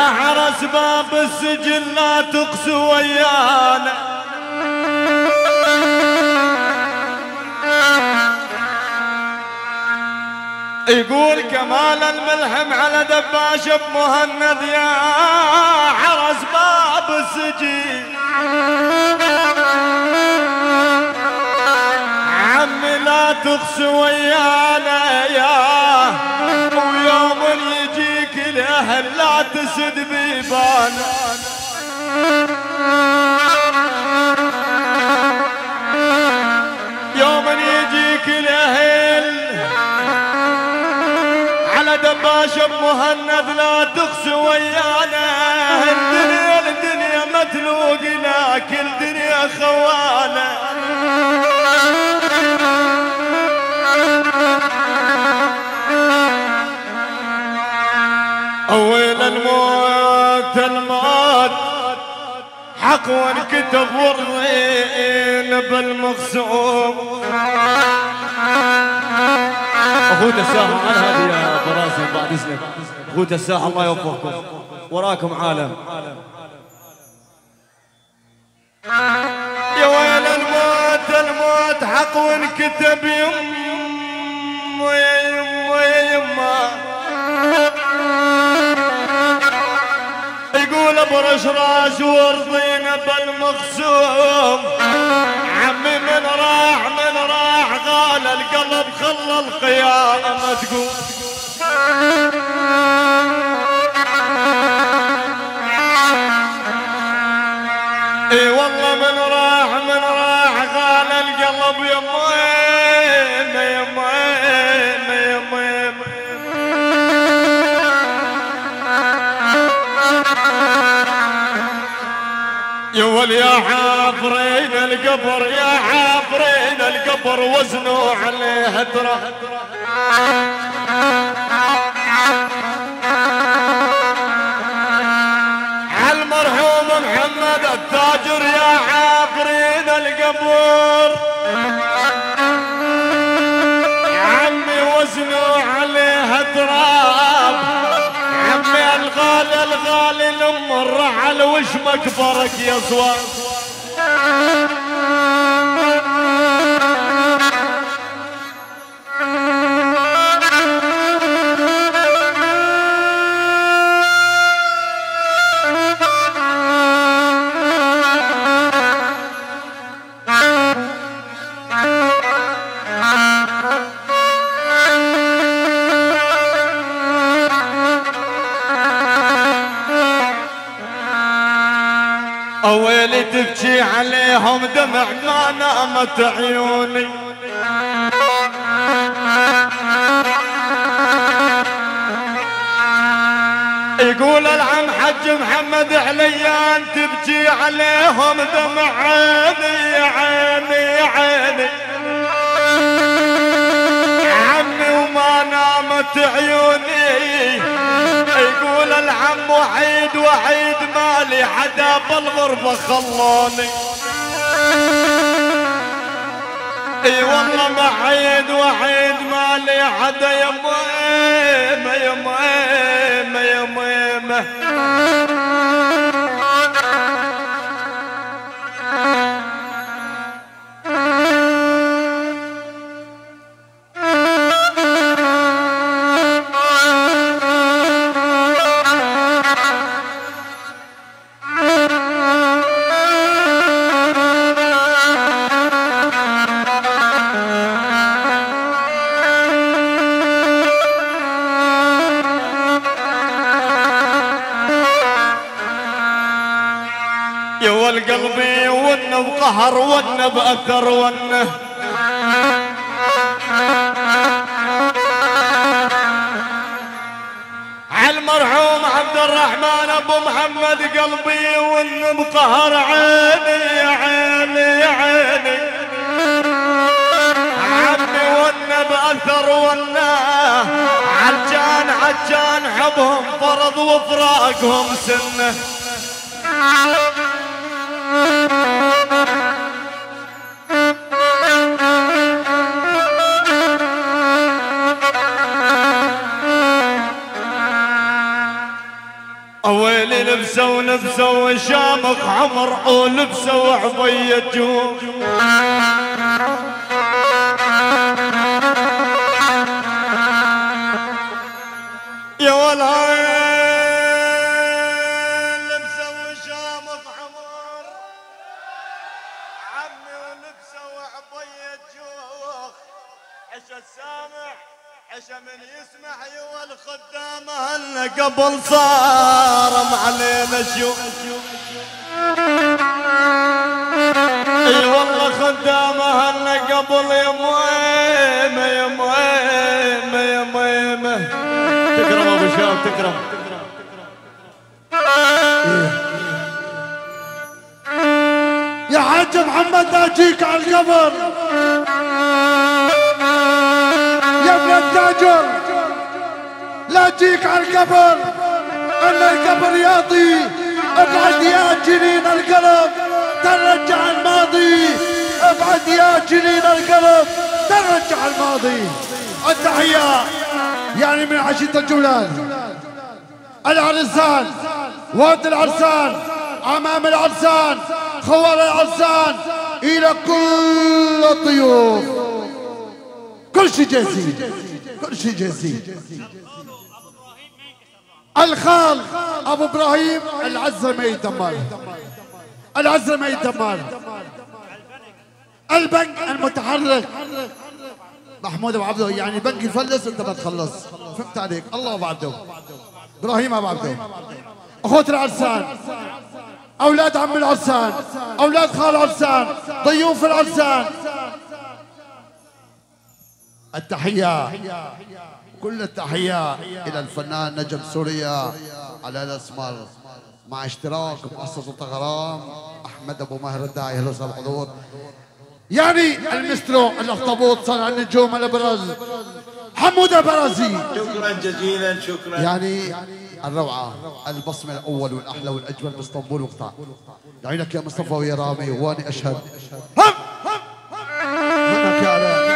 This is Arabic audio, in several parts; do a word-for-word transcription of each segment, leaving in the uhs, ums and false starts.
حرس باب السجن لا تقسو ويانا، يقول كمال الملحم على دباش بمهند يا حرس باب السجن، عمي لا تقسو ويانا يا، ويوم يجيك الاهل لا تسد بيبانا، يوم يجيك الاهل على دباش بمهند لا تقسو ويانا، الدنيا الدنيا متلوق لك الدنيا خوانا، أول الموت الموت حق وانكتب ورضين بالمخصوم. أخوت الساحة على هذه يا براسي بعد إذنك، أخوت الساحة الله يوفقكم، وراكم عالم. يا ويل الموت الموت حق وانكتب يما يا يما يا يما، يقول ابرش راس ورضينا بالمخصوم، عمي من راح من راح قال القلب خلى القيامة تقوم، اي والله من راح من راح قال القلب يمين يمين يمين، يا ول يا حافرين القبر يا حافرين القبر وزنوا عليه هدره، عالمرحوم محمد التاجر يا حافرين القبر، عمي وزنوا عليه تراب، عمي الغالي الغالي لم الرحل وش مكبرك يا صواب، أويلي تبكي عليهم دمع ما نامت عيوني، يقول العم حج محمد عليان تبكي عليهم دمع عيني عيني عيني، عمي وما نامت عيوني، يقول العم وحيد وحيد مالي حدا بالغربة خلوني، اي والله وحيد وحيد مالي حدا يا ميمة يا ميمة يا ميمة، يا والقلبي ونه بقهر ونه بأثر ونه، عالمرحوم عبد الرحمن ابو محمد قلبي ونه بقهر عيني عيني عيني، عمي ونه بأثر ونه، عجان عجان حبهم فرض وفراقهم سنه، أويل لبسوا لبسوا شامخ عمر ولبسوا عبية جوم يا ولا لبسوا شامخ عمر عمي ولبسوا عبية جوخ عشا السامع عشا من يسمع يا الخدامة هن قبل صار علينا شو اي والله خدامة هن قبل يا مهيمة يا مهيمة يا مهيمة تكرم ابو شام تكرم. يا حاج محمد اجيك على القبر يا ابن التاجر، لا تجيك على القبر ان القبر ياضي. ابعد يا جنين القلب ترجع الماضي، ابعد يا جنين القلب ترجع الماضي. التحية يعني من عشية الجولان، العرسان، واد العرسان، امام العرسان، خوار العرسان، الى كل الضيوف، كل شيء جاهزين، كل شيء جاهزين. الخال ابو ابراهيم العزة ما يدمر، العزة ما يدمر. البنك المتحرك محمود ابو عبده، يعني بنك يفلس انت ما تخلص، فهمت عليك؟ الله ابو عبده، ابراهيم ابو عبده. اخوة العرسان، اولاد عم العرسان، اولاد خال العرسان، ضيوف العرسان، التحية كل التحية الى الفنان نجم سوريا على الاسمر مع اشتراك مؤسسة غرام احمد ابو ماهر الداعي. اهلا وسهلا بالحضور. يعني المسترو الاخطبوط صنع النجوم الابرز حمود البرازي، شكرا جزيلا شكرا. يعني الروعة، البصمة الأول والأحلى والأجمل باسطنبول وقطع. يعينك يا مصطفى ويا رامي واني أشهد. هم منك يا علاء.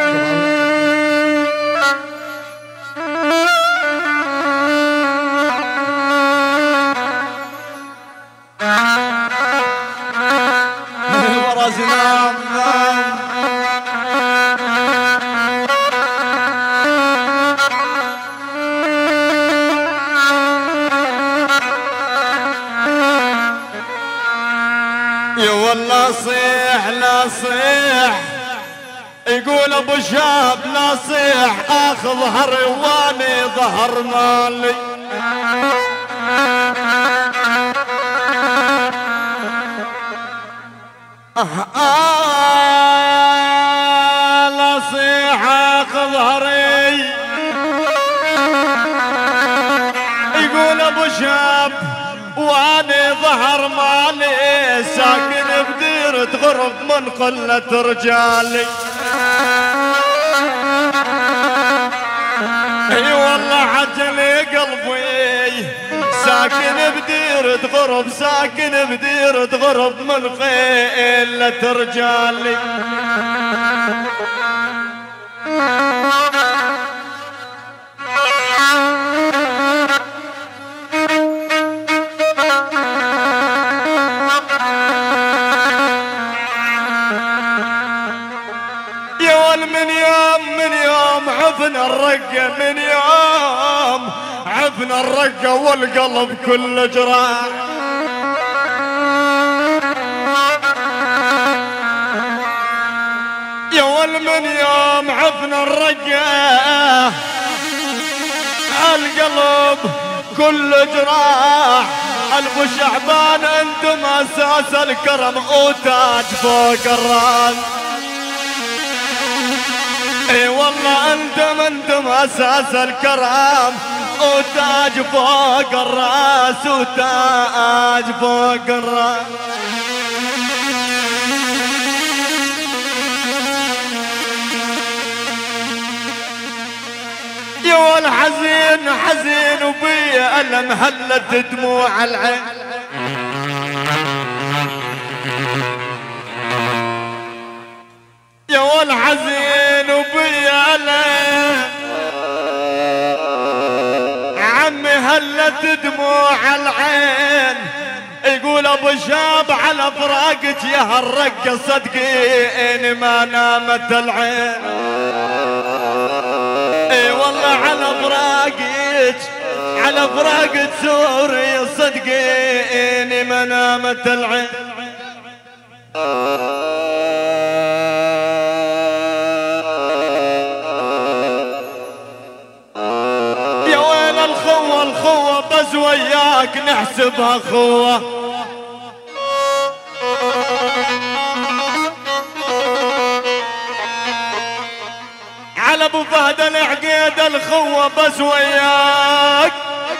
البرازي نام نام والله صيح لا صيح، يقول ابو شاب لا صيح اخذ هرواني ظهر مالي. آه آه لا صيح اخذ هري، يقول ابو شاب واني ظهر مالي ساكن بديرة غرب من قلة رجالي. اي والله عجلي قلبي ساكن بديرة غرب، ساكن بديرة غرب من قلة رجالي. عفنا الرقة من يوم عفنا الرقة والقلب كل جراح. يا ول من يوم عفنا الرقة القلب كل جراح. الف شعبان انتم اساس الكرم وتاج فوق الراس. اي والله انتم انتم اساس الكرم وتاج فوق الراس، وتاج فوق الراس. يا والحزين حزين وبي ألم هلت دموع العين. يا والحزين وبي ألم عمي هلت دموع العين يقول ابو شاب على فراقك يا هالرقة صدقين ما نامت العين. اي والله على فراقك على فراقك سوري صدقين ما نامت العين. يا وين الخوة الخوة بس وياك نحسبها خوة. على ابو فهد العقيد الخوة بس وياك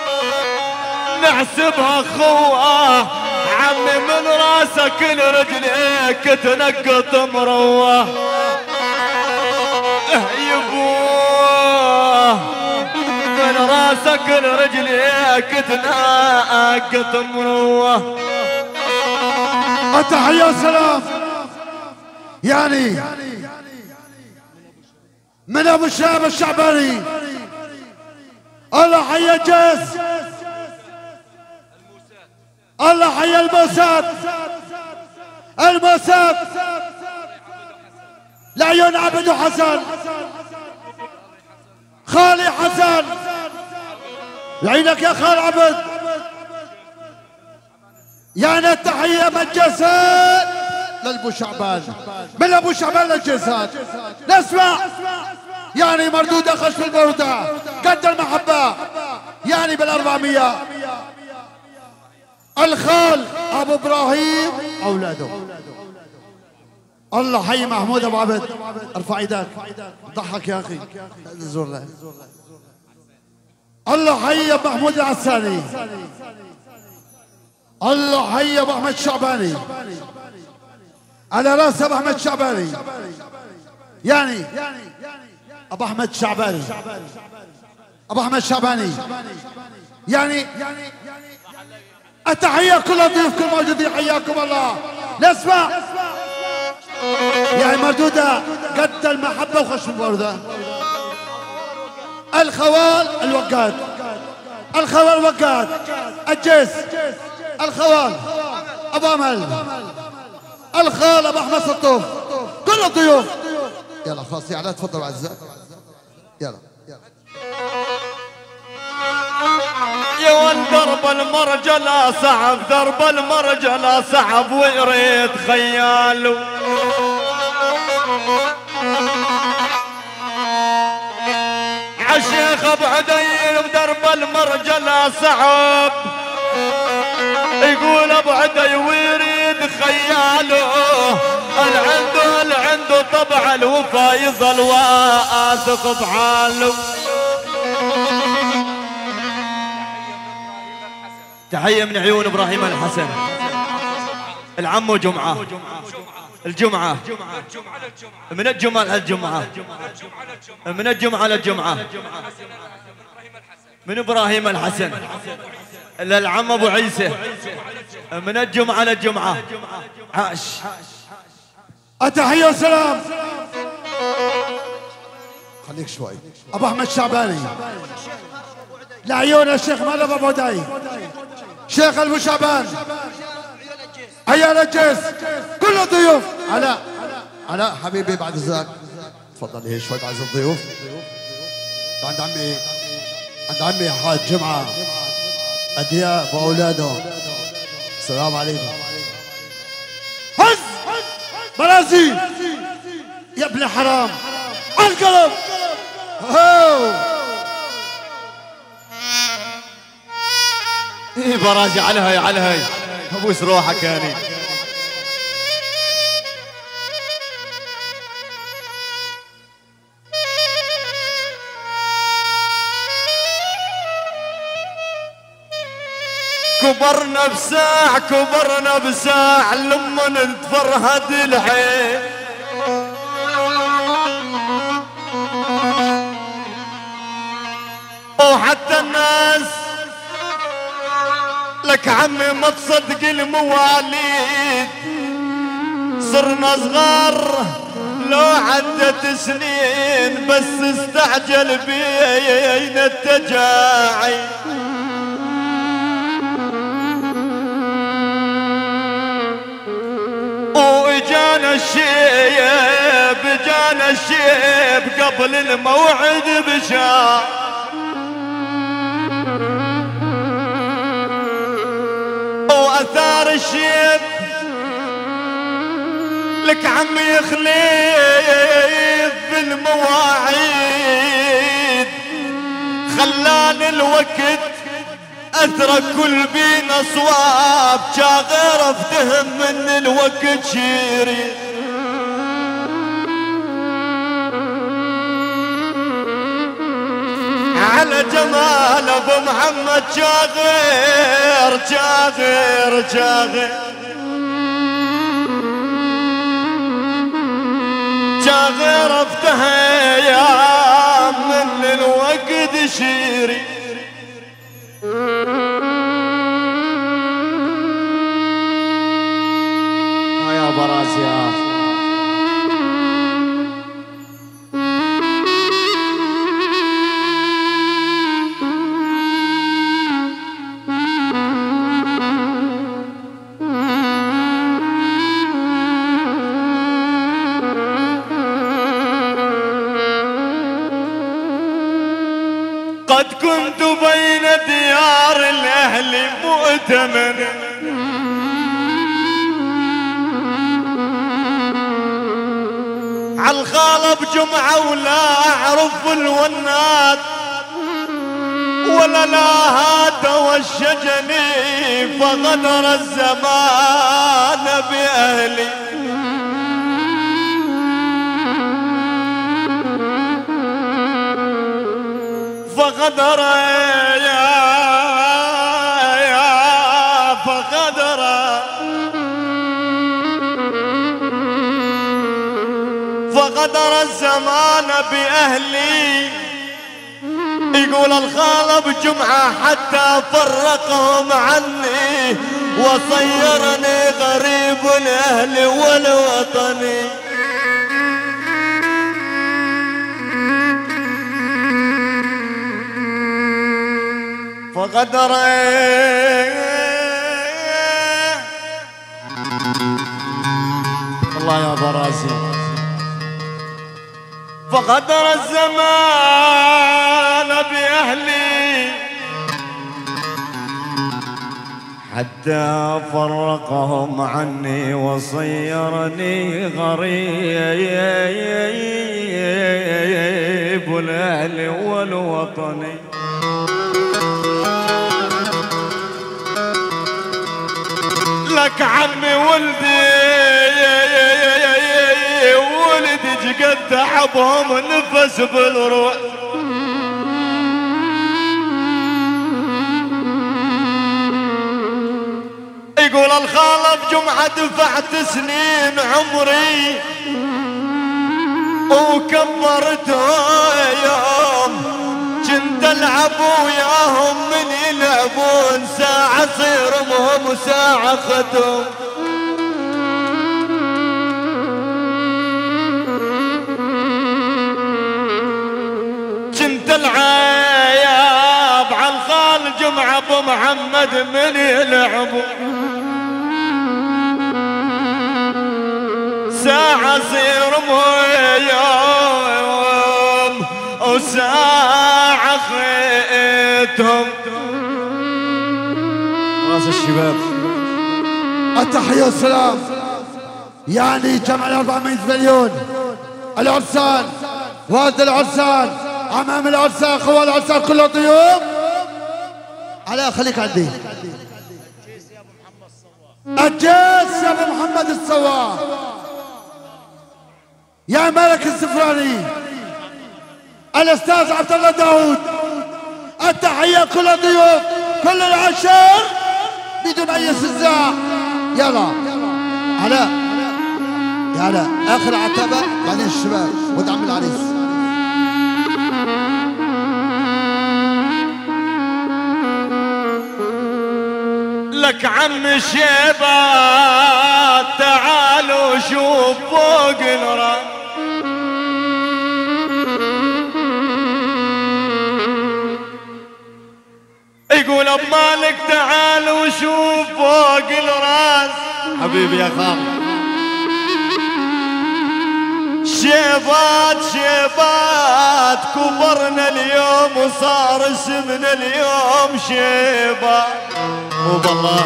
نحسبها خوة. عمي من راسك لرجليك تنقط مروة. يبوه من راسك لرجليك تنقط مروة. التحية والسلام يعني من ابو شاب الشعباني. الله حي الجيش، الله حي الموساد الموساد لعيون عبد حسن خالي حسن لعينك يا خال عبد. يعني التحية مجسد للابو شعبان من ابو شعبان للجسد. نسمع يعني مردودة خشف البردة قد المحبة يعني بالأربعمية. الخال ابو ابراهيم اولاده. الله حي محمود ابو عبد. ارفع ايدك ضحك يا اخي زور له. الله حي ابو محمود العساني. الله حي ابو احمد الشعباني على راس ابو احمد الشعباني. يعني ابو احمد الشعباني ابو احمد الشعباني يعني التحية كل ضيوفكم موجودين حياكم الله. نسمع يعني مردودة قد المحبة وخش الوردة. الخوال الوقاد الخوال الوقاد الجيس الخوال ابو امل الخال ابو احمد سطوف كل الضيوف. يلا خلاص يعني تفضلوا اعزائي يلا يلا. يا وين درب المرجلة صعب درب المرجلة صعب ويريد خيال. عالشيخ ابو عدي بدرب المرجلة صعب يقول ابو عدي ويريد خياله. العنده العنده طبع الوفا يظل واثق بحاله. تحية من عيون ابراهيم الحسن العم وجمعة الجمعة من الجمعة للجمعة من الجمعة للجمعة من ابراهيم الحسن للعم ابو عيسى من الجمعة للجمعة. عاش. التحية والسلام خليك شوي. ابو احمد الشعباني لعيون الشيخ مال ابو عدي شيخ ابو شعبان عيال الجيش كل الضيوف. علاء علاء حبيبي بعد اذنك تفضل هي شوي بعد الضيوف. عند عمي عند عمي حاج جمعة أدياب وأولاده. السلام عليكم. هز برازي يا ابن حرام القلب. هو ايه برازي على هاي على هاي ابوس روحك يعني. كبرنا بساع كبرنا بساع لما نتفرهد الحين. وحتى الناس لك عمي ما تصدق المواليد. صرنا صغار لو عدت سنين بس استعجل بينا التجاعي. الشيب جانا الشيب قبل الموعد بشار وأثار الشيب لك عمي يخليف بالمواعيد خلاني الوقت أترك كل بينا صواب شاغر افتهم من الوقت شيري على جمال ابو محمد شاغر شاغر شاغر شاغر افتها يا من الوقت شيري يا براسيا قد كنت بين ديار الأهل مؤتمن عالخالة بجمعة ولا أعرف الونات ولا لا هات وشجني فغدر الزمان بأهلي فغدر يا يا فغدر فغدر الزمان بأهلي يقول الخالة بجمعة حتى فرقهم عني وصيرني غريب أهلي والوطني فغدر الله يا براسي فغدر الزمان بأهلي حتى فرقهم عني وصيرني غريب الأهل والوطني لك عمي ولدي ولدي جقد تعبهم نفس بالروح يقول الخالة بجمعة دفعت سنين عمري وكبرته يوم كنت العب وياهم من يلعبون ساعة صيرمهم وساعة ختم كنت العياب عالخال جمعة ابو محمد من يلعبوا ساعة صيرمهم يوم وساعة خيتهم راس الشباب التحية والسلام يعني جمع الأربعمائة مليون العرسان والد العرسان أمام العرسان خوال العرسان كله ضيوف على خليك عندي الجيش يا أبو محمد الصواب يا ملك السفراني الأستاذ عبد الله داود التحية كل الضيوف كل العشر بدون أي استهزاء يلا علاء يا علاء آخر عتبة بعدين الشباب ودعم العريس لك عم شيبات تعالوا شوف فوق الراس يقول اب مالك تعالوا شوف فوق الراس حبيبي يا خال شيبات شيبات كبرنا اليوم وصار اسمنا اليوم شيبات. مو بالله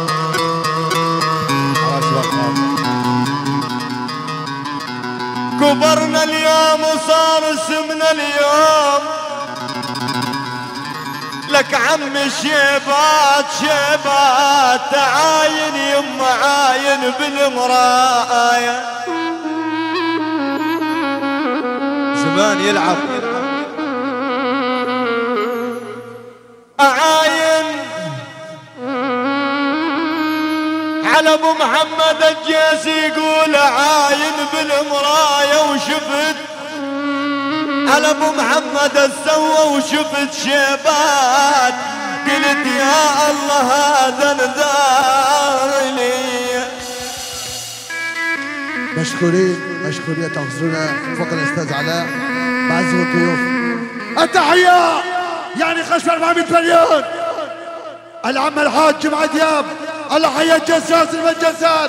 كبرنا اليوم وصار اسمنا اليوم لك عم شيبات شيبات تعاين يما عاين بالمراية. زمان يلعب أعاين على ابو محمد الجيس يقول عاين بالمراية وشفت على ابو محمد السوى وشفت شيبات قلت يا الله هذا نذار لي. مشكورين مشكورين تاخذونا فوق الاستاذ علاء بعزم الضيوف. التحية يعني خشب أربعمية مليون العم الحاج جمعة دياب الله حيا الجساس المجسات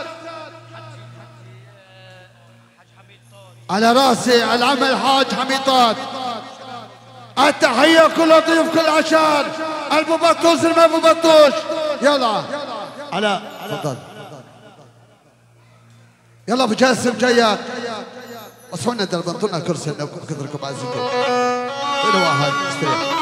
على راسي العم الحاج حميطات. التحية كل ضيوف كل عشان ابو بطوش ما ابو بطوش. يلا علاء تفضل. يلا ابو جاسم جيات وصلنا دربنطونا كرسي كثركم عزيزكم. وين واحد استريح.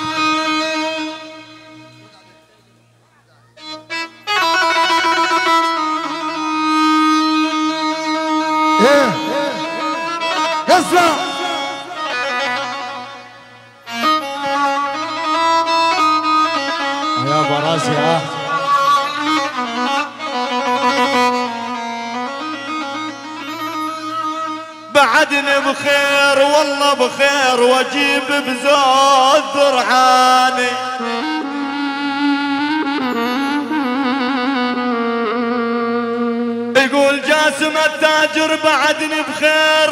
ايه اسمع يا براسي ها بعدني بخير والله بخير واجيب بزود ضرعاني. يقول جاسم التاجر بعدني بخير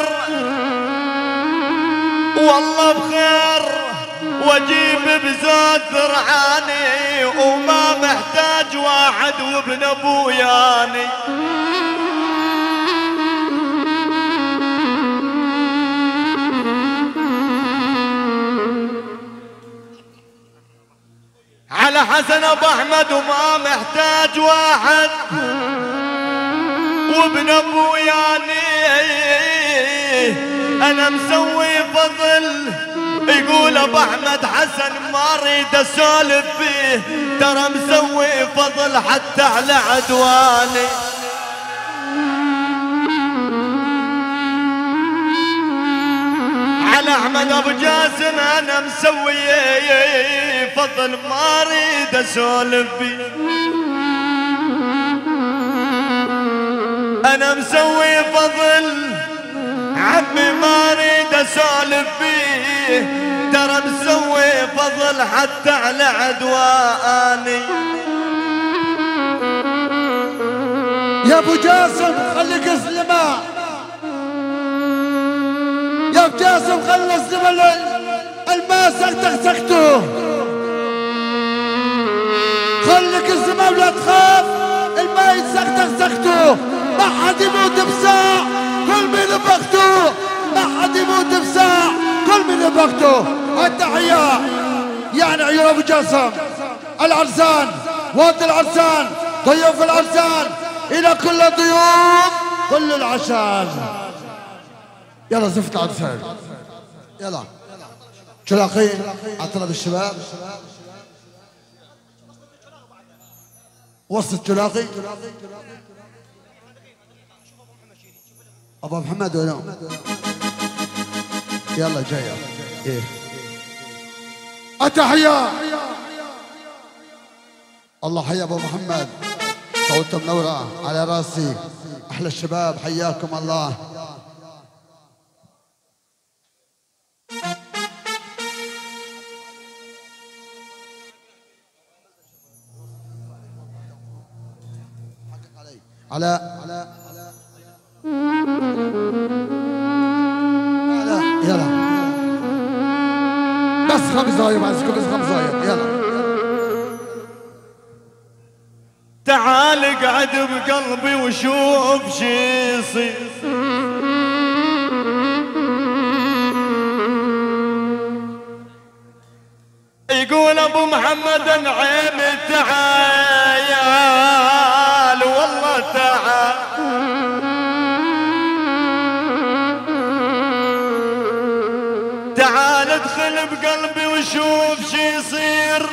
والله بخير واجيب بزود ضرعاني وما محتاج واحد وابن ابوياني. على حسن ابو احمد وما محتاج واحد وابن ابوياني. انا مسوي فضل يقول ابو احمد حسن ما اريد اسولف فيه ترى مسوي فضل حتى على عدواني. على احمد ابو جاسم انا مسوي فضل ما اريد اسولف فيه. انا مسوي فضل عمي ما اريد اسولف فيه ترى مسوي فضل حتى على عدواني. يا ابو جاسم خليك الزلمه يا ابو جاسم خلي الزلمه الماسك تخسخته. خليك الزلمه ولا تخاف الماء يتسخسخته. ما حد يموت بساع كل من بخته. ما حد يموت بساع كل من بخته. التحية يعني عيون ابو جاسم العرسان واد العرسان ضيوف العرسان الى كل الضيوف كل العشان. يلا زفت العرسان يلا شلاقي على طلب الشباب وسط شلاقي ابو محمد ولا يلا جاي ايه. التحية الله حيا ابو محمد صوته منورة على راسي احلى الشباب حياكم الله. على على على يلا بس خمس دقايق بعزكم بس خمس دقايق يلا. تعال اقعد بقلبي وشوف شي يصير. يقول ابو محمد نعيم تعال والله تعال تعال ادخل بقلبي وشوف شي يصير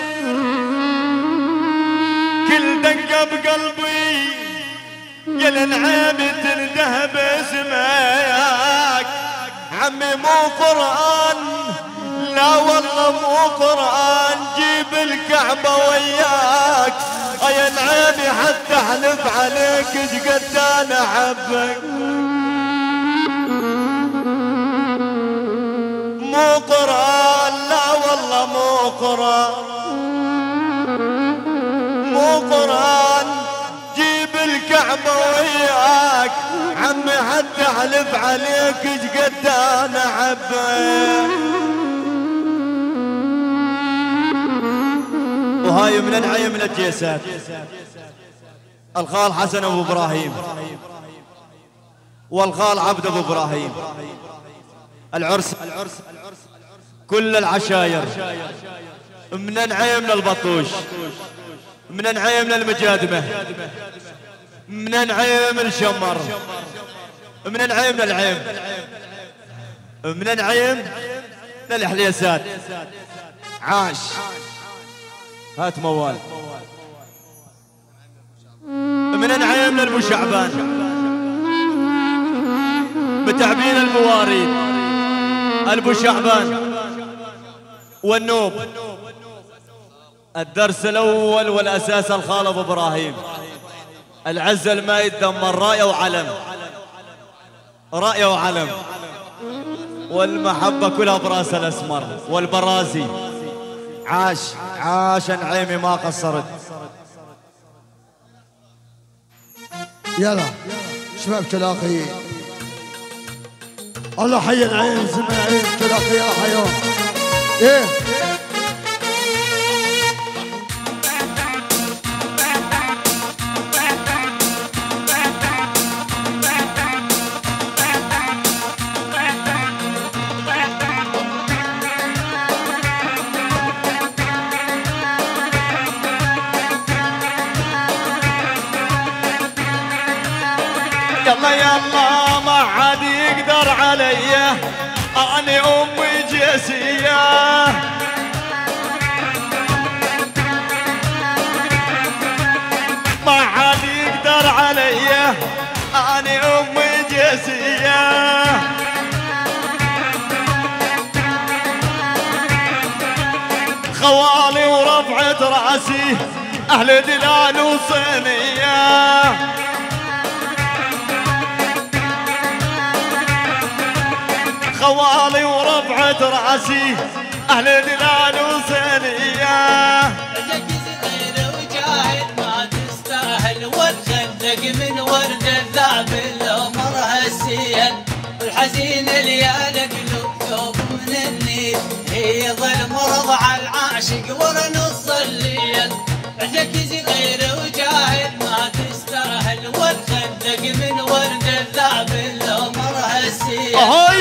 كل دقة بقلبي يا للعيب تنده باسمك عمي مو قرآن لا والله مو قرآن جيب الكعبة وياك يا العيبي حتى احلف عليك ايش قد انا احبك مو قرآن لا والله مو قرآن مو قرآن جيب الكعبة وياك عمي حتى احلف عليك ايش قد انا احبك وهاي من العين من الجيسات الخال حسن ابو ابراهيم والخال عبد ابو ابراهيم العرس كل العشاير من العين من البطوش من العين من المجادمه من العين من الشمر من العين من العين من العين من الحليسات عاش هات موال من العين من ابو شعبان متعبين المواريد ابو شعبان والنوب الدرس الاول والاساس الخال ابو ابراهيم العزة ما يتدمر رايه وعلم رايه وعلم والمحبه كلها براس الاسمر والبرازي عاش عاش نعيمي ما قصرت يلا شباب تلاقي الله حي نعيم زي نعيم تلاقي يا حيوان ايه يلا يلا ما حد يقدر علي اني امي جيسيه ما حد يقدر علي اني امي جيسيه خوالي ورفعت راسي اهل دلال وصينيه خوالي ورفعت راسي اهل دلال وصينية رجل صغير وجاهد ما تستاهل وتخلق من ورد الذاب الامر هالسيل والحزين ليال قلوب ثوب من النيل هي ظل مرض على العاشق ورنص الليل رجل صغير وجاهد ما تستاهل وتخلق من ورد الذاب الامر هالسيل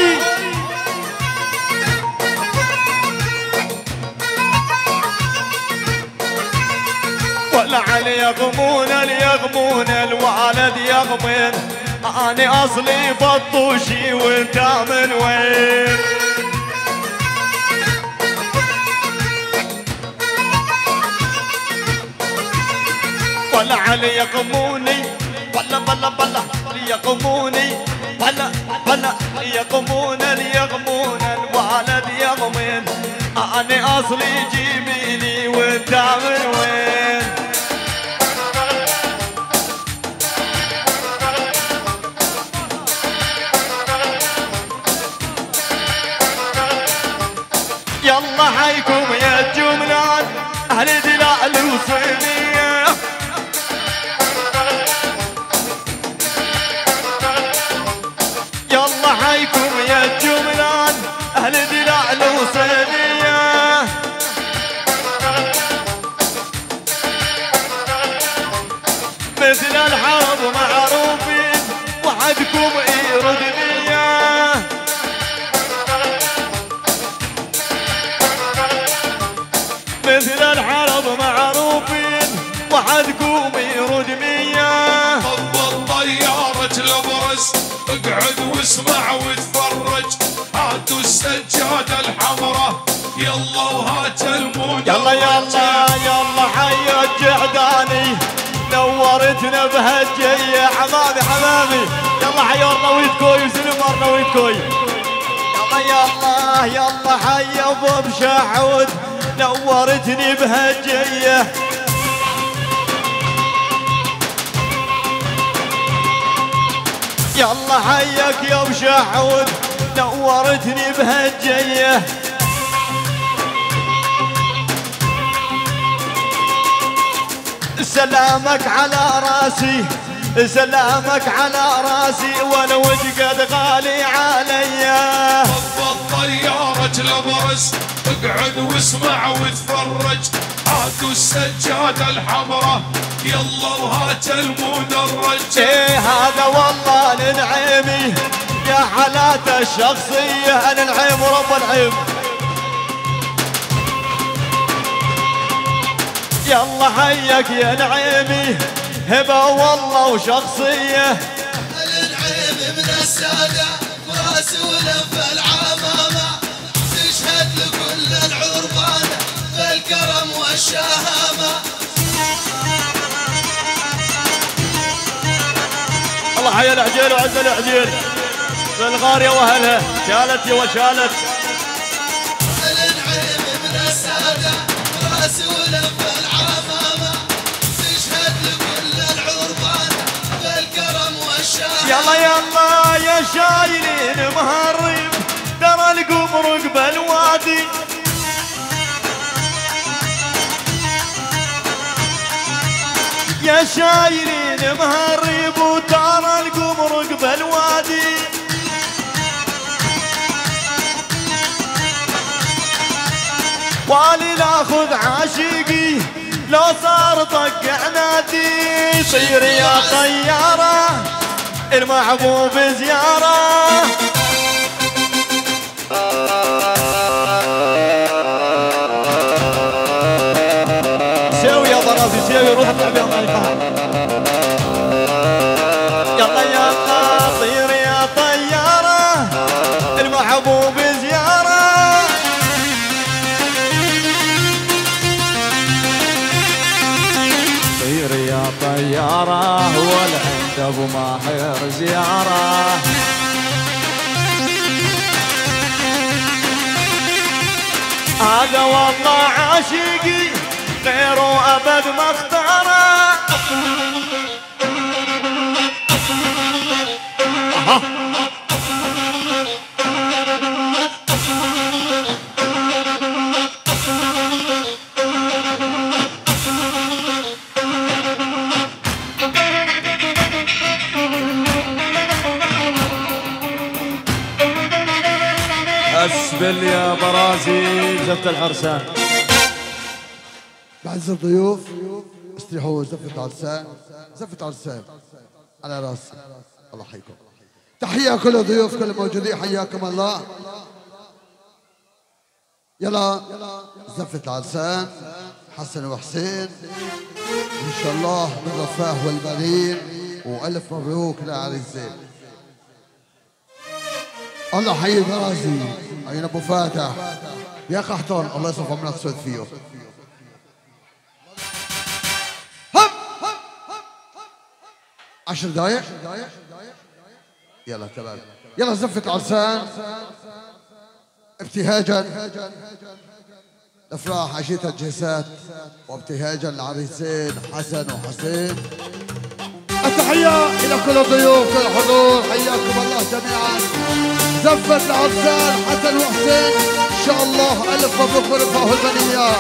والعلي يغمون اليغمون الوالد يغمن اني اصلي بطوشي وانت من وين والعلي يغموني بلا بلا بلا يغموني بلا بلا يغمون اليغمون الوالد يغمن اني اصلي جيبيني وانت من وين يلا حيكم يا الجملان اهل دلال وصينيه يلا حيكم يا الجملان اهل دلال وصينيه مثل الحرب معروفين وحدكم يردنيه مثل الحرب معروفين وحد قوم يرد مية. طبل طيارة البرز اقعد واسمع وتفرج هاتوا السجادة الحمراء يلا وهات المدرج. يلا يلا يلا حي الجعداني نورتنا بهالجية حمامي حمامي يلا حي الرويتكوي وسلم الرويتكوي. يلا يلا يلا حي ابو بشعود نورتني بهالجية. يلا حيك يا ابو شعود نورتني بهالجية. سلامك على راسي سلامك على راسي ولو قد غالي عليا. طبل طيارة البرز اقعد واسمع وتفرج هاتوا السجادة الحمراء يلا وهات المدرج. ايه هذا والله لنعيمي يا حالاته الشخصية انا العيم ورب العيم. يلا حيك يا نعيمي هبة والله وشخصية. النعيم من السادة وراس ولف العمامة تشهد لكل العربان بالكرم والشهامة. الله حيا العجيل وعز العجيل بالغارية واهلها شالت وشالت. النعيم من السادة وراس ولف العمامة تشهد لكل العربان بالكرم والشهامة. يلا يلا يا شايلين مهرب ترى القمرق بالوادي. يا شايلين مهرب وترى القمرق بالوادي. والي ناخذ عاشقي لو صار طق عنادي. طير يا طيارة المحبوب زيارة. سوي يا برازي سوي روح اطلع بيهم على البحر. يلا يلا طير يا طيارة المحبوب زيارة. طير يا طيارة والعند ابو ماهر زيارة. هذا والله عاشقي غيره ابد ما اختاره. اسبل يا برازي زفت العرسان. بعز الضيوف استريحوا زفة عرسان زفة عرسان على راسي. الله يحييكم. تحية كل الضيوف كل الموجودين حياكم الله. يلا زفة عرسان حسن وحسين ان شاء الله بالرفاه والبنين والف مبروك لعريس زين. الله يحيي برازي عين ابو فاتح يا قحطان الله يصرف عمرك سود فيه. عشر دقايق يلا تمام. يلا زفة عرسان ابتهاجا افراح عشية الجهسات وابتهاجا لعريسين حسن وحسين. التحية إلى كل الضيوف كل الحضور حياكم الله جميعا. زفة العرسان حسن وحسين إن شاء الله ألف مبروك ورفاه البنية.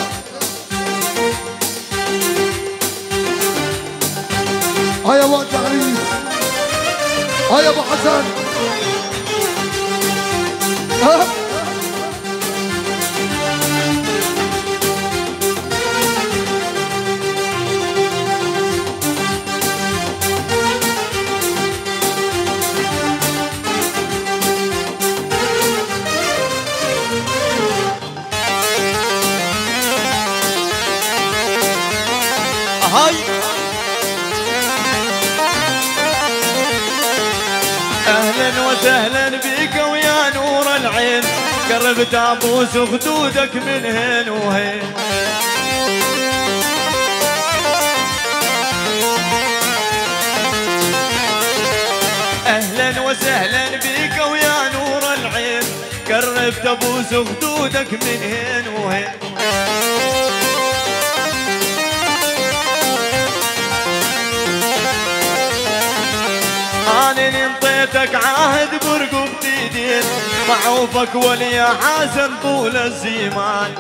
هيا وقت عريس هيا أبو حسن. ها هاي اهلا وسهلا بك ويا نور العين، قربت ابوس خدودك من هين وهين. اهلا وسهلا بك ويا نور العين، قربت ابوس خدودك من هين وهين. أنا انطيتك عهد برقبتي دين، معوفك ولي حسن طول الزمان.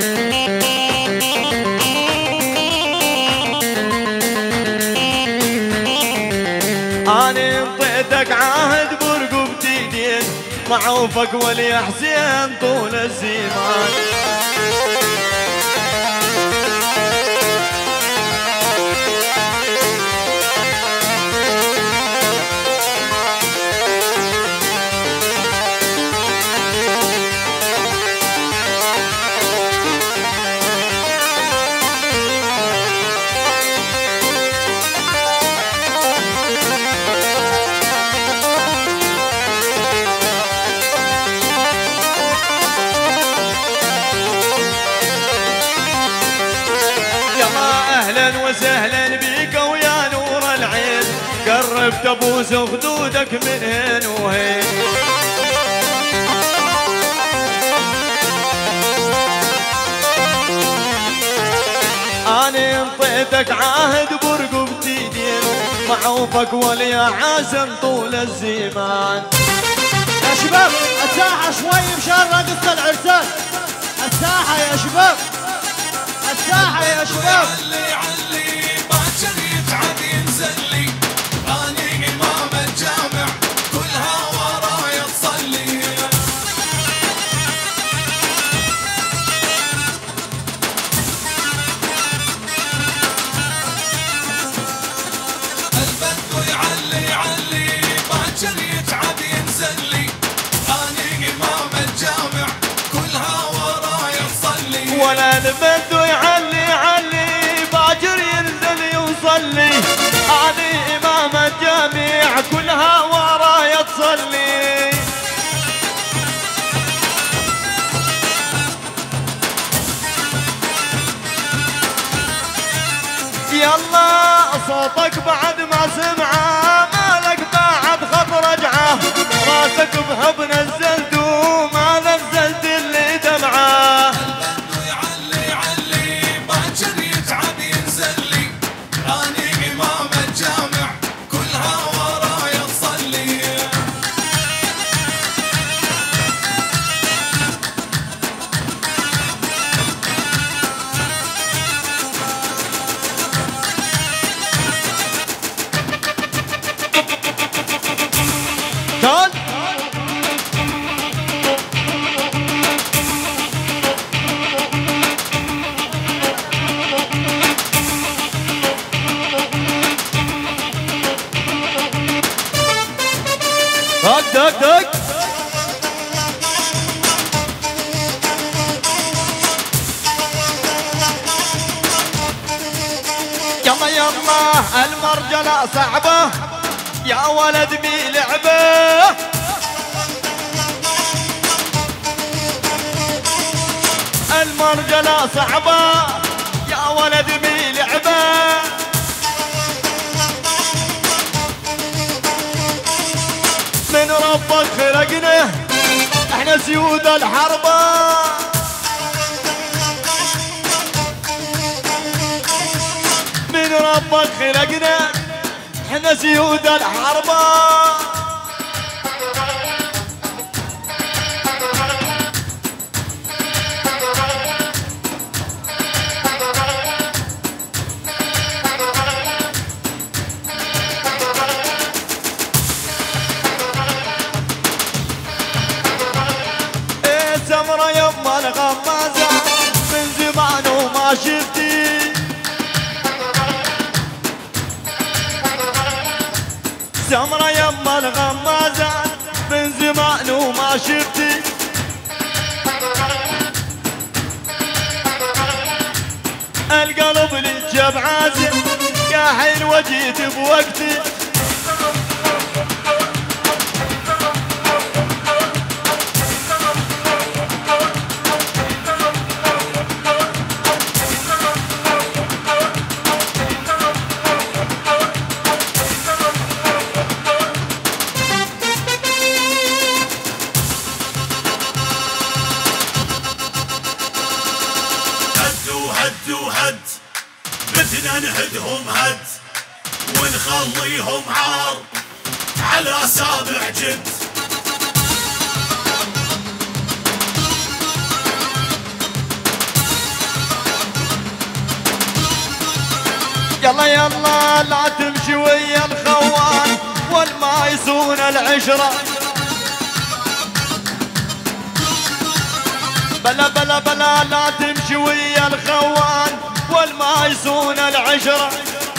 أنا انطيتك عهد برقبتي دين، معوفك ولي حسين طول الزمان. وسهلا بك ويا نور العين، قربت ابوس خدودك من هين وهين. أنا انطيتك عهد برقبتي دين، معوفك ولي حسن طول الزمان. يا شباب الساحة شوي مشان رقصة العرسان، الساحة يا شباب، الساحة يا شباب. علي علي باكر يتعب ينزل لي، أنا إمام الجامع كلها ورايا تصلي. البدو يعلي علي باكر يتعب ينزل لي، أنا إمام الجامع كلها ورايا تصلي. ولا البدو يعلي علي باجر ينزل يصلي، أنا إمام الجامع كلها ورايا تصلي. يلا صوتك بعد ما سمعه، مالك بعد خط رجعه، راسك بحب نزلت وما نزلت اللي دمعه. دق دق دق يلا يلا المرجلة صعبة يا ولد بي لعبة، المرجلة صعبة يا ولد بي لعبة. من ربك خلقنا احنا سيود الحربة، من ربك خلقنا احنا سيود الحربة. سمرة يما الغمازة من زمان وما شفتي، سمرة يما الغمازة من زمان وما شفتي. القلب للجب عازم يا حلوة جيت بوقتي بدنا نهدهم هد ونخليهم عار على سابع جد. يلا يلا لا تمشي ويا الخوان والما يصون العشرة بلا بلا بلا لا تمشي ويا الخوان والما يصون العشرة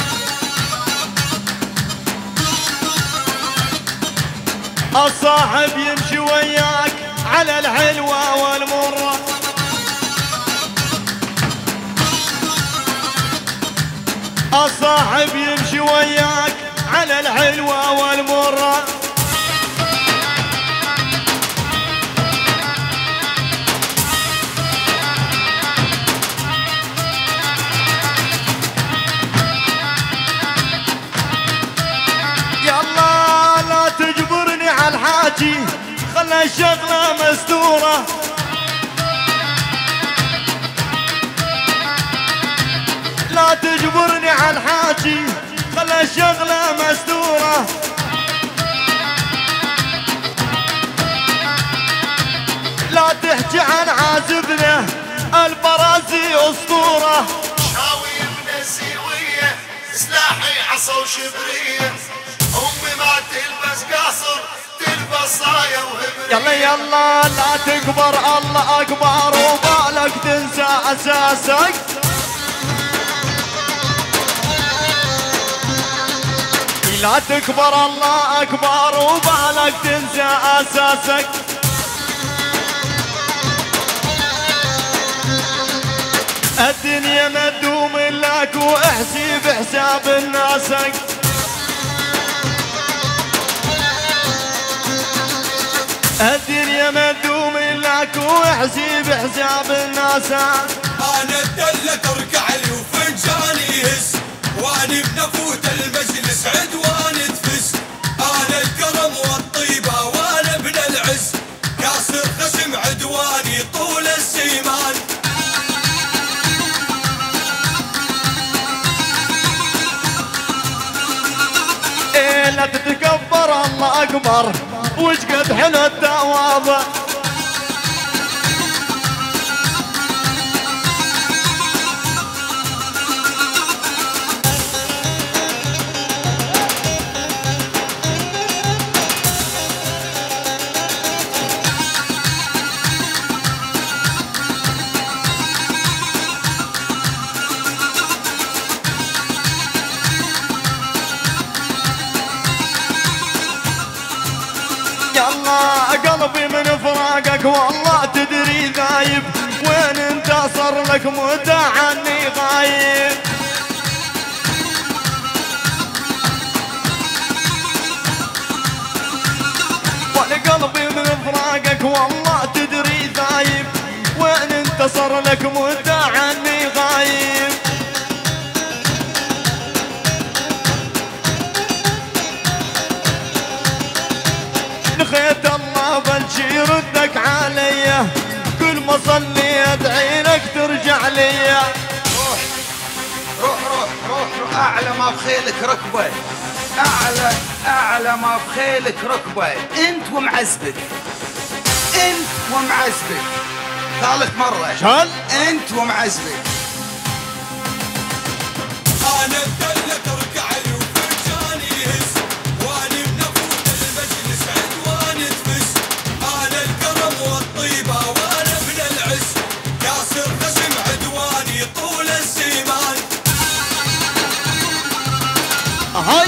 الصاحب يمشي وياك على الحلوة والمرة الصاحب يمشي وياك على الحلوة والمرة يلا لا تجبرني على الحاجي خلى الشغلة مستورة لا تجبرني على الحاجي خلى الشغلة مستورة لا تحكي عن عازبنا البرازي أسطورة شاوي من الزيوية سلاحي عصا وشبرية أمي ما تلبس قاصر تلبس صاية وهبرية. يلا يلا لا تكبر الله أكبر وبالك تنسى أساسك لا تكبر الله أكبر وبالك تنسى أساسك الدنيا ما تدوم لك واحسب حساب ناسك الدنيا ما تدوم لك واحسب حساب ناسك. أنا الدلة تركع لي وفنجاني يهز وأنا بنفوت المجلس عدوان تفز أنا الكرم والطيبة وأنا ابن العز كاسر خشم عدواني طول السيمان. إيه لا تتكبر الله أكبر وش قد حلو التواضع قلبي من فراقك والله تدري ذايب وين انت صار لك مدة عني غايب وانا قلبي من فراقك والله تدري ذايب وين انت صار لك مدة عني غايب نخيت الله بلشي يردك عليا كل ما صلي ادعي لك ترجع ليا. روح روح روح روح روح اعلى ما بخيلك ركبه اعلى اعلى ما بخيلك ركبه انت ومعزبك انت ومعزبك ثالث مره شال انت ومعزبك. أنا الدلة تركع لي وفنجاني يهز وأنا بنفوت المجلس عدوان تفز أنا الكرم والطيبة وأنا ابن العز كاسر خشم عدواني طول السيمان. هاي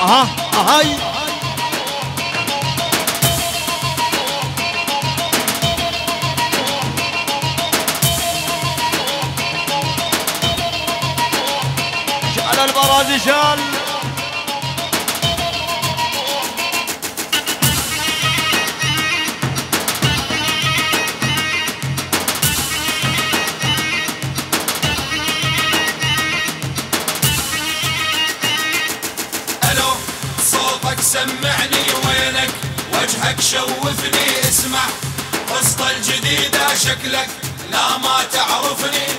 اها هاي شال البرازي شال سمعني وينك وجهك شوفني اسمع قصة الجديدة شكلك لا ما تعرفني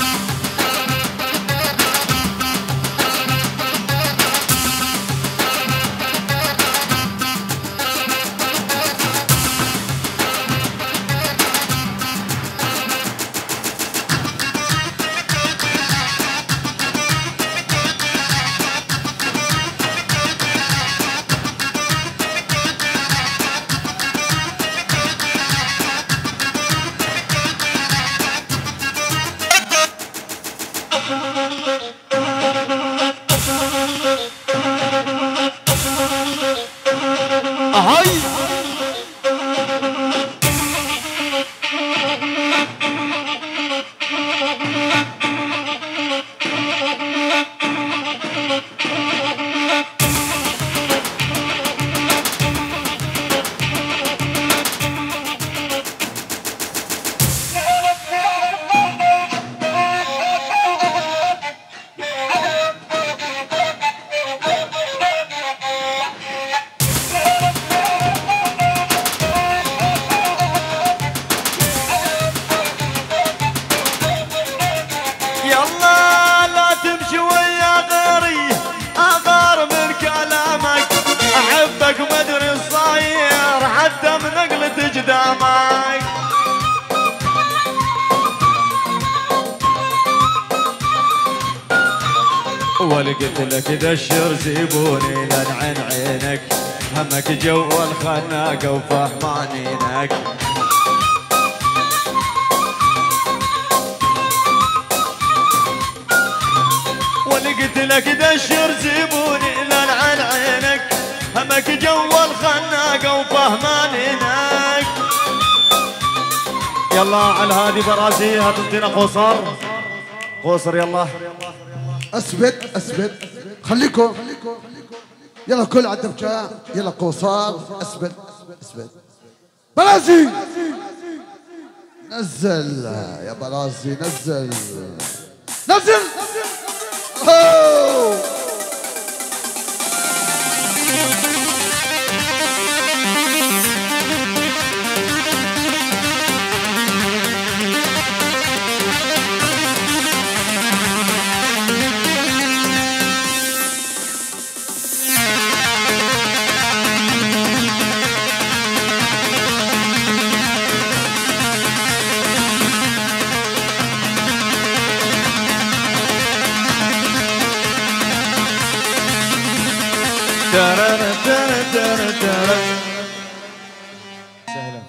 ولقيت لك دشر زيبوني لنعن عينك همك جو الخناقة وفهمانينك ولقيت لك دشر زيبوني لنعن عينك همك جو الخناقة وفهمانينك يلا على هذه برازي هتنطينا قصر قصر يلا اثبت اثبت خليكم يلا كل على الدبكة يلا قوصار اثبت اثبت برازي نزل يا برازي نزل نزل أوه. سهلا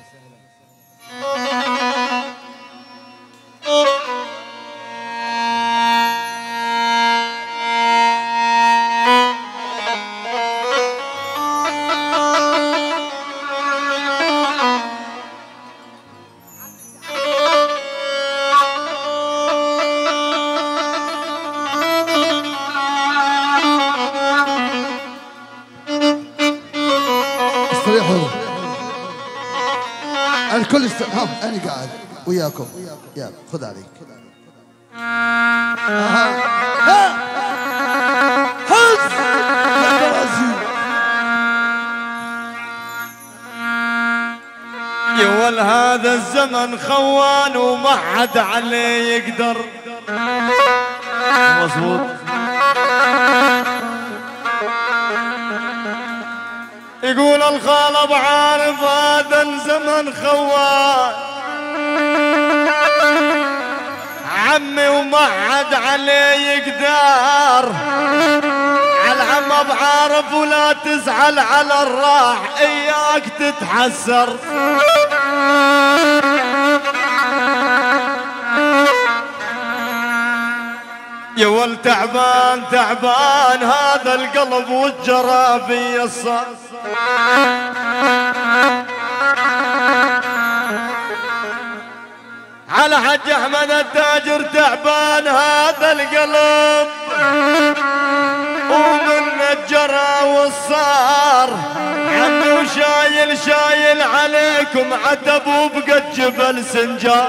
الكل است... ها انا قاعد وياكم يلا خذ عليك ها حس يا ول هذا الزمن خوان وما حد عليه يقدر مظبوط يقول الخالب عارف هذا الزمن خوان عمي وما حد عليه يقدر عالعم بعارف ولا تزعل على الراح اياك تتحسر يا ول تعبان تعبان هذا القلب والجرابي الصار على حج احمد التاجر تعبان هذا القلب ومن الجرى والصار عنه شايل شايل عليكم عتب وبقت جبل سنجار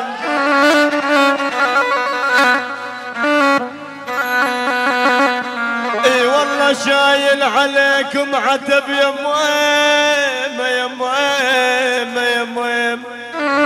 اي والله شايل عليكم عتب يا مؤيمة يا مؤيمة يا مؤيمة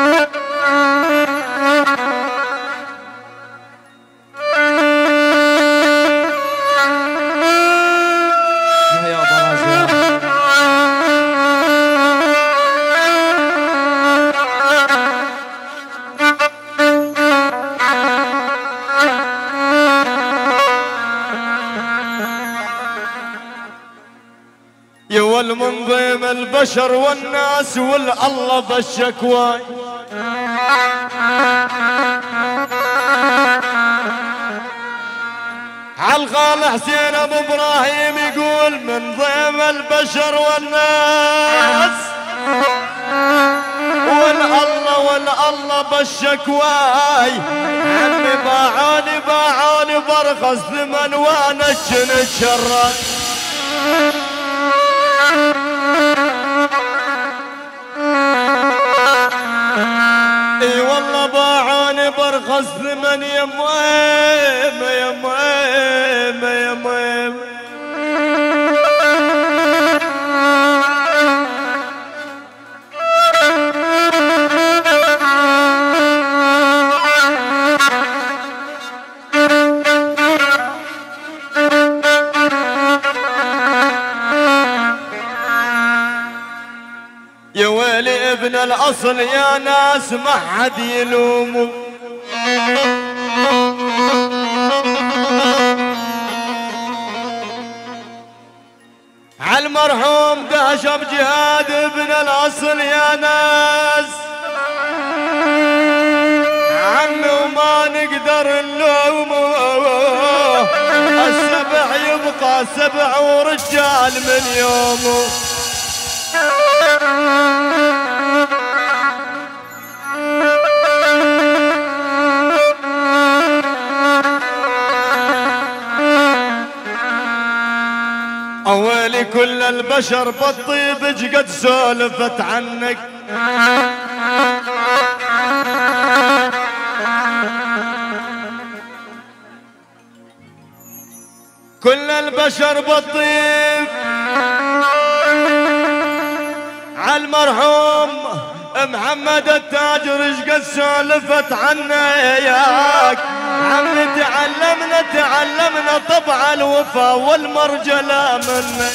يا ول من ضيم البشر والناس والله بالشكواي عالغال حسين ابو ابراهيم يقول من ضيم البشر والناس والله والله بالشكواي عمي باعوني باعوني برخص ثمن وانا كنت شران اي والله باعوني برخص ثمن يا مؤيمة يا مؤيمة يا مؤيمة يا ويلي ابن الاصل يا ناس ما حد يلومه عالمرحوم دهش بجهاد ابن الاصل يا ناس عمي وما نقدر نلومه السبع يبقى سبع ورجال من يومه أولي كل البشر بالطيب قد سولفت عنك كل البشر بالطيب عالمرحوم محمد التاجر ايش قد سولفت عنه ياك عمي تعلمنا تعلمنا طبع الوفا والمرجله منك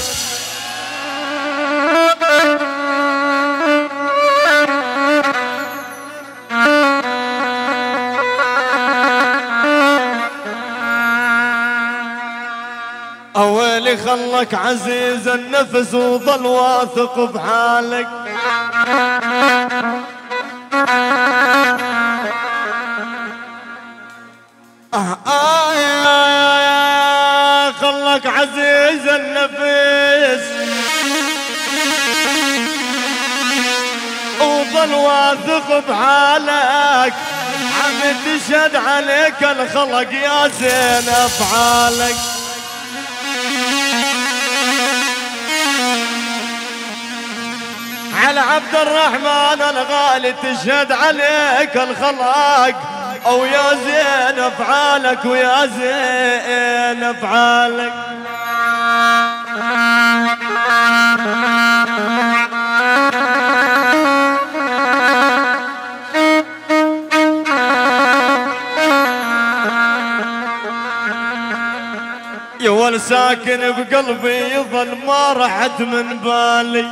أولي خلك عزيز النفس وظل واثق بحالك آه آه يا خلك عزيز النفس وظل واثق بحالك عم تشهد عليك الخلق يا زين أفعالك على عبد الرحمن الغالي تشهد عليك الخلق او يا زين افعالك ويا زين افعالك يا ول ساكن بقلبي يظل ما رحت من بالي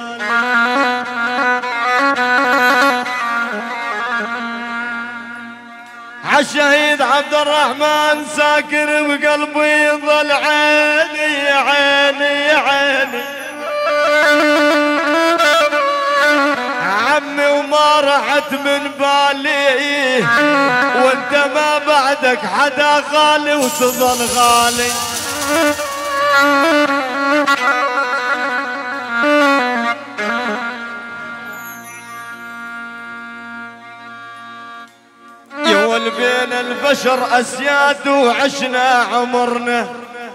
عالشهيد عبد الرحمن ساكن بقلبي يظل عيني يا عيني يا عيني عمي وما راحت من بالي، وانت ما بعدك حدا غالي وتظل غالي. يول بين البشر اسياد وعشنا عمرنا،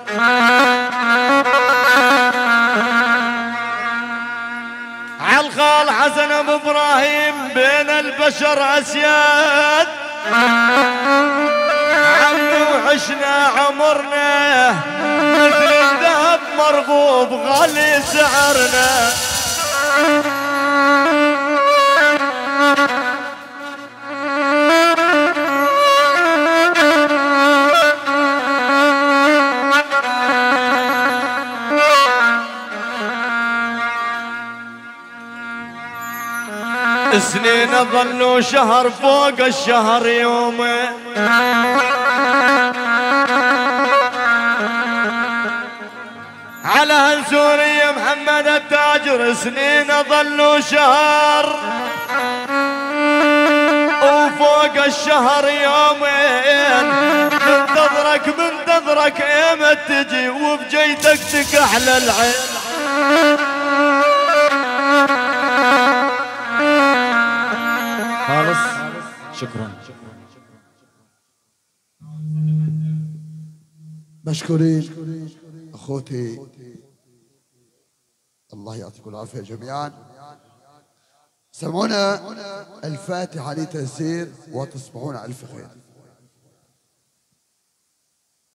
عالخال حسن ابو ابراهيم بين البشر اسياد، عمي وعشنا عمرنا، مثل الذهب مرغوب غالي سعرنا. سنين ظلوا شهر فوق الشهر يومه، على هالسورية محمد التاجر سنين ظلوا شهر، وفوق الشهر يومين، منتظرك منتظرك ايمة تجي وبجيتك تكحل العين. خالص شكرا. مشكورين اخوتي، الله يعطيكم العافيه جميعا. سمعونا الفاتحه لتيسير وتصبحون على الف خير.